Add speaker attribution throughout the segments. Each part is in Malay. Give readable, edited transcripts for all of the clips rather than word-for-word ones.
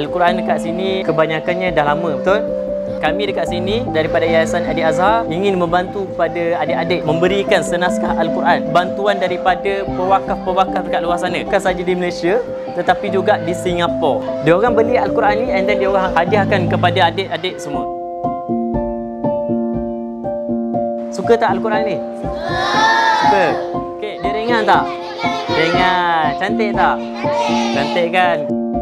Speaker 1: Al-Quran dekat sini kebanyakannya dah lama, betul? Kami dekat sini daripada Yayasan Adik Azhar ingin membantu kepada adik-adik memberikan senaskah Al-Quran, bantuan daripada pewakaf-pewakaf dekat luar sana, bukan saja di Malaysia tetapi juga di Singapura. Dia orang beli Al-Quran ni and then dia orang hadiahkan kepada adik-adik semua. Suka tak Al-Quran ni? Suka. Okey, dia ringan tak? Ringan. Cantik tak? Cantik kan?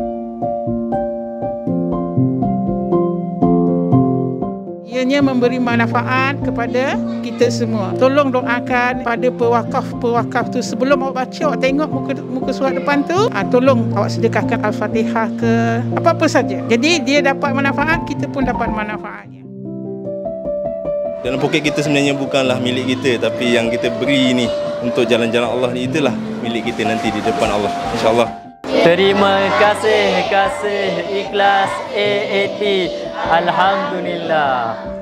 Speaker 2: Ianya memberi manfaat kepada kita semua. Tolong doakan pada pewakaf-pewakaf tu sebelum awak baca, awak tengok muka surat depan tu, tolong awak sedekahkan Al-Fatihah ke apa-apa saja. Jadi dia dapat manfaat, kita pun dapat manfaatnya.
Speaker 3: Dalam poket kita sebenarnya bukanlah milik kita, tapi yang kita beri ini untuk jalan-jalan Allah ni, itulah milik kita nanti di depan Allah, insya-Allah.
Speaker 1: Terima kasih, ikhlas AAT. Alhamdulillah.